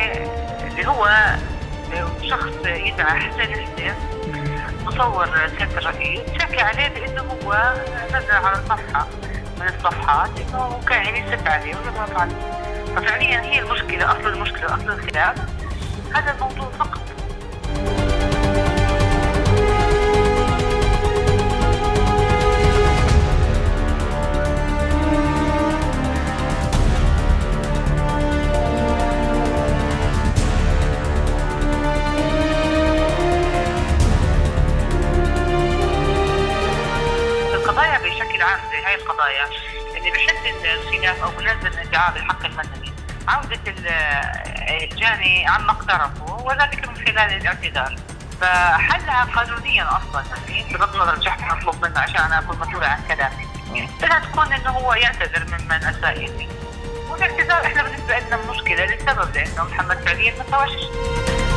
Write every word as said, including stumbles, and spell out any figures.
اللي هو شخص يدعى حسن حسين مصور سيادة الرئيس شكى عليه بأنه هو نزل على صفحة من الصفحات إنه كان يسب عليه ويضغط عليه. ففعليا هي المشكلة، أصل المشكلة أصل الخلاف هذا الموضوع فقط. القضايا بشكل عام زي هاي القضايا اللي بشكل الخلاف او بنزل ادعاء بالحق المدني عودة الجاني عما اقترفه وذلك من خلال الاعتذار. فحلها قانونيا اصلا يعني بغض النظر ايش احنا نطلب منه عشان انا اكون مسؤولة عن كلامي. بدها تكون انه هو يعتذر ممن اساء اليه. والاعتذار احنا بالنسبة لنا مشكلة للسبب لانه محمد فعليا ما سواش.